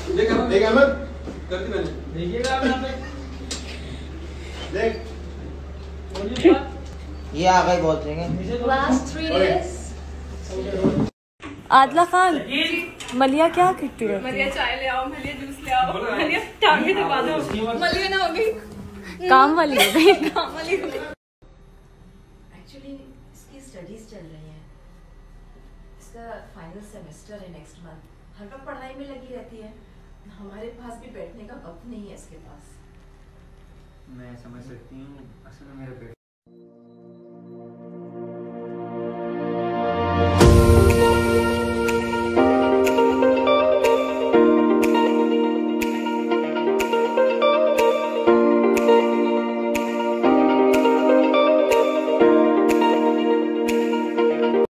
देख अहमद कर दी मैंने। देखिएगा आप यहाँ पे। देख ये आ गए बोल देंगे। Last 3 days. आदला खान, मलिया क्या करती रहती है? मलिया चाय ले आओ, मलिया जूस ले आओ, मलिया टांगे दबा दो। मलिया ना हो गई, काम वाली हो गई। काम वाली हो गई। एक्चुअली इसकी स्टडीज चल रही हैं, इसका फाइनल सेमेस्टर है नेक्स्ट मंथ। हर वक्त पढ़ाई में लगी रहती है, हमारे पास भी बैठने का वक्त नहीं है इसके पास। मैं समझ सकती हूँ, असल में मेरे पेट